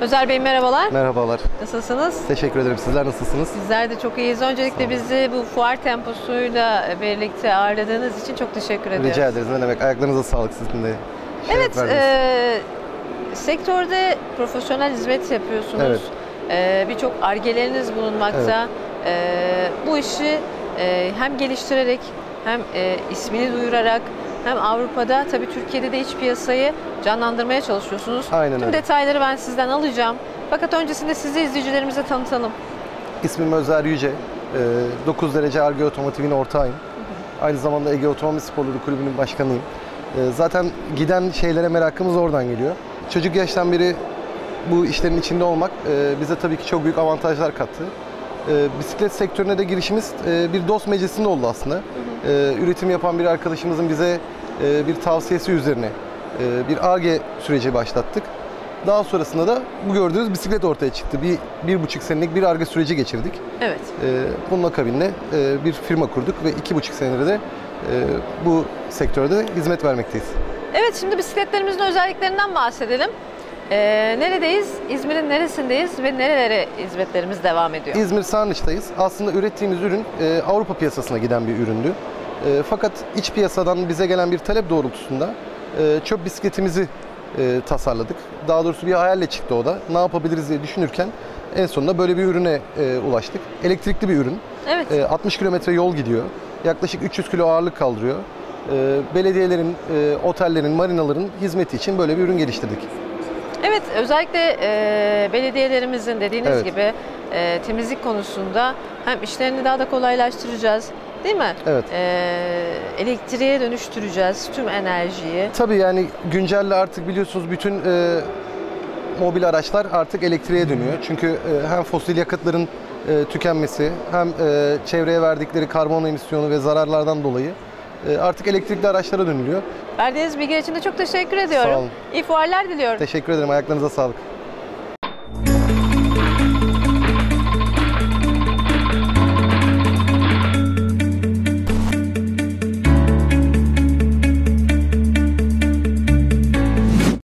Özer Bey merhabalar. Merhabalar. Nasılsınız? Teşekkür ederim. Sizler nasılsınız? Bizler de çok iyiyiz. Öncelikle bizi bu fuar temposuyla birlikte ağırladığınız için çok teşekkür ediyoruz. Rica ederiz. Ne demek? Ayaklarınıza sağlık sizin de. Evet, sektörde profesyonel hizmet yapıyorsunuz. Evet. Birçok argeleriniz bulunmakta. Bu işi hem geliştirerek hem ismini duyurarak hem Avrupa'da tabii Türkiye'de de iç piyasayı canlandırmaya çalışıyorsunuz. Aynen Tüm öyle. detayları ben sizden alacağım. Fakat öncesinde sizi izleyicilerimize tanıtalım. İsmim Özer Yüce. 9 derece Ar-Ge Otomotiv'in ortağıyım. Aynı zamanda Ege Otomobil Sporları Kulübü'nün başkanıyım. Zaten giden şeylere merakımız oradan geliyor. Çocuk yaştan beri bu işlerin içinde olmak bize tabii ki çok büyük avantajlar kattı. Bisiklet sektörüne de girişimiz bir dost meclisinde oldu aslında. Üretim yapan bir arkadaşımızın bize bir tavsiyesi üzerine bir Ar-Ge süreci başlattık. Daha sonrasında da bu gördüğünüz bisiklet ortaya çıktı. Bir buçuk senelik bir Ar-Ge süreci geçirdik. Evet. Bunun akabinde bir firma kurduk ve 2,5 senedir de bu sektörde hizmet vermekteyiz. Evet, şimdi bisikletlerimizin özelliklerinden bahsedelim. Neredeyiz? İzmir'in neresindeyiz ve nerelere hizmetlerimiz devam ediyor? İzmir Sarnıç'tayız. Aslında ürettiğimiz ürün Avrupa piyasasına giden bir üründü. Fakat iç piyasadan bize gelen bir talep doğrultusunda çöp bisikletimizi tasarladık. Daha doğrusu bir hayalle çıktı o da. Ne yapabiliriz diye düşünürken en sonunda böyle bir ürüne ulaştık. Elektrikli bir ürün. Evet. 60 kilometre yol gidiyor. Yaklaşık 300 kilo ağırlık kaldırıyor. Belediyelerin, otellerin, marinaların hizmeti için böyle bir ürün geliştirdik. Evet, özellikle belediyelerimizin dediğiniz Evet. gibi temizlik konusunda hem işlerini daha da kolaylaştıracağız, değil mi? Evet. Elektriğe dönüştüreceğiz tüm enerjiyi. Tabii yani güncelle artık biliyorsunuz bütün mobil araçlar artık elektriğe dönüyor. Çünkü hem fosil yakıtların tükenmesi hem çevreye verdikleri karbon emisyonu ve zararlardan dolayı artık elektrikli araçlara dönülüyor. Verdiğiniz bilgi için de çok teşekkür ediyorum. Sağ olun. İyi fuarlar diliyorum. Teşekkür ederim. Ayaklarınıza sağlık.